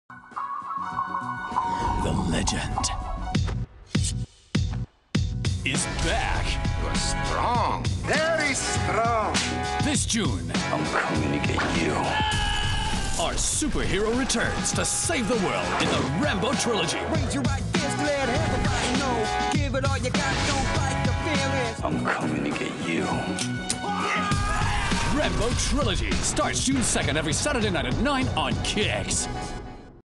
The legend is back. You're strong. Very strong. This June, I'm coming to get you. our superhero returns to save the world in the Rambo Trilogy. Raise your right fist, let everybody know. Give it all you got, don't fight the feelings. I'm coming to get you. Rambo Trilogy starts June 2nd every Saturday night at 9 on KIX.